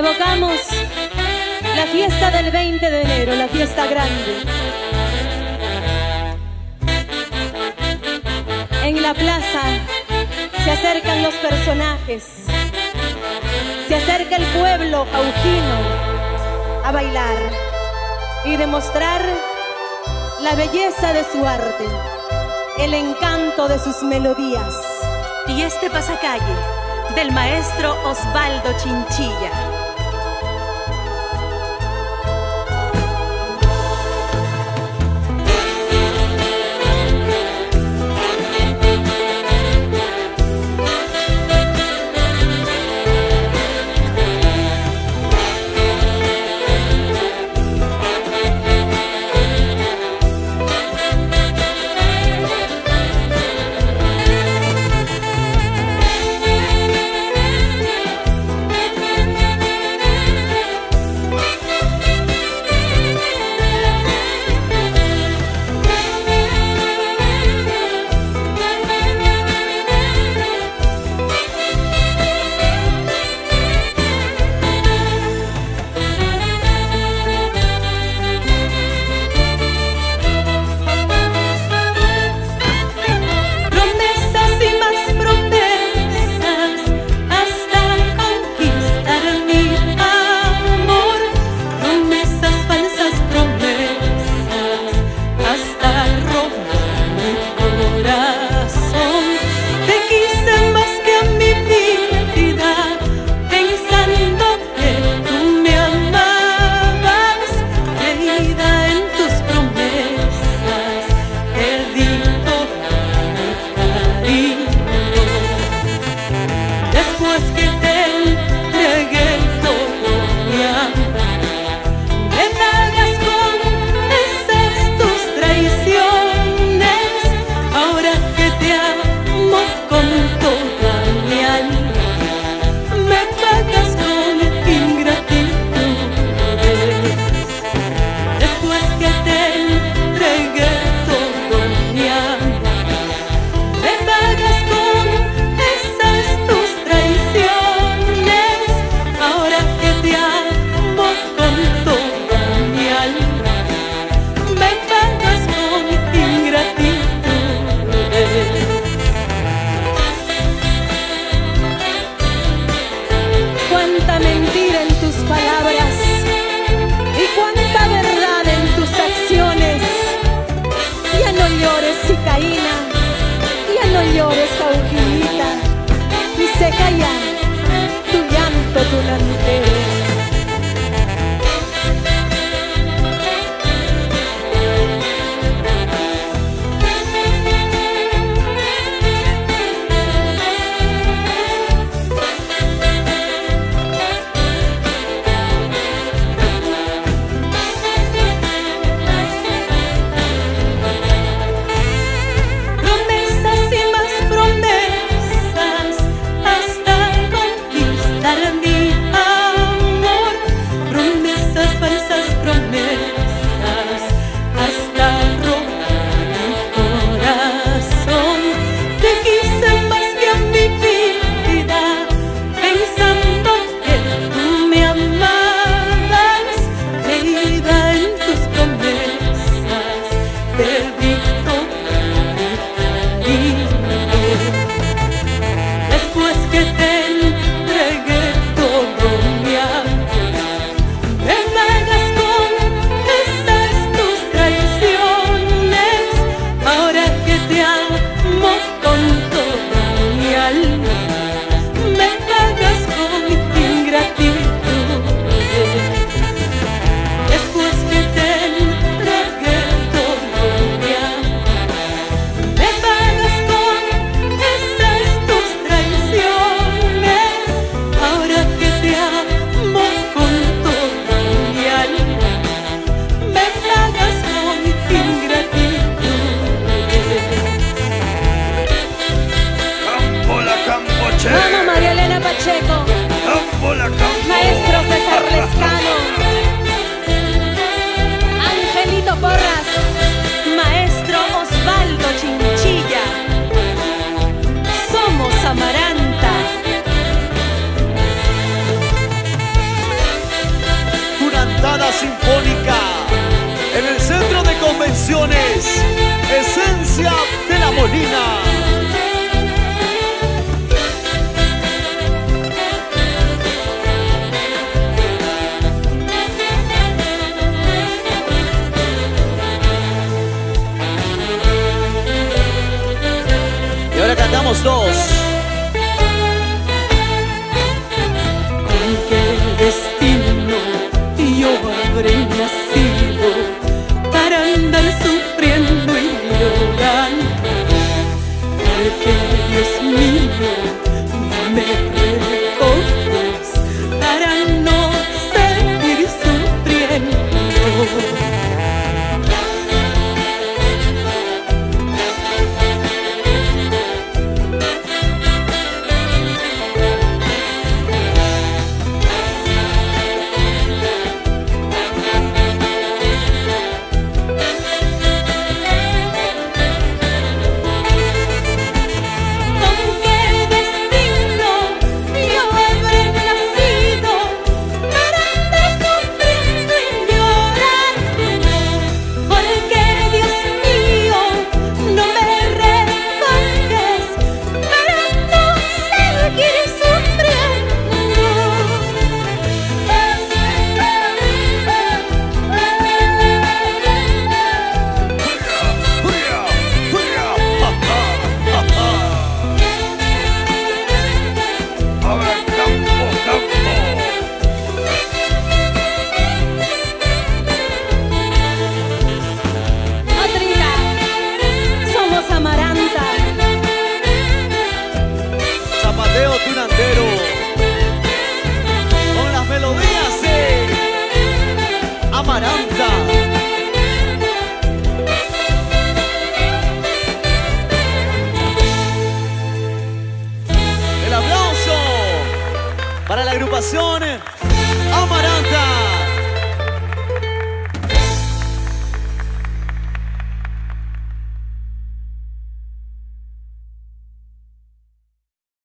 Evocamos la fiesta del 20 de enero, la fiesta grande. En la plaza se acercan los personajes, se acerca el pueblo jaujiino a bailar y demostrar la belleza de su arte, el encanto de sus melodías. Y este pasacalle del maestro Osvaldo Chinchilla. Somos dos. ¿Con qué destino yo habré nacido para andar sufriendo y llorando? Porque Dios mío, me recoges para no seguir sufriendo. Zapateo tunandero con las melodías de Amaranta. El aplauso para la agrupación Amaranta.